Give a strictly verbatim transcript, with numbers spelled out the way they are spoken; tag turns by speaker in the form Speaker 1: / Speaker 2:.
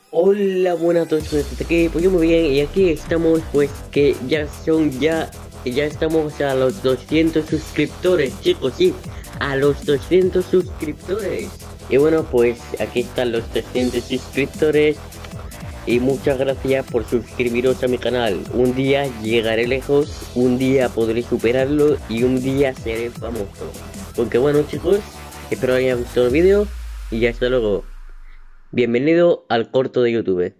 Speaker 1: Hola, buenas noches, desde aquí, pues yo muy bien, y aquí estamos, pues que ya son, ya, ya estamos a los doscientos suscriptores, chicos, sí, a los doscientos suscriptores. Y bueno, pues aquí están los trescientos suscriptores, y muchas gracias por suscribiros a mi canal. Un día llegaré lejos, un día podré superarlo, y un día seré famoso. Porque bueno, chicos, espero que os haya gustado el vídeo, y hasta luego. Bienvenido al corto de YouTube.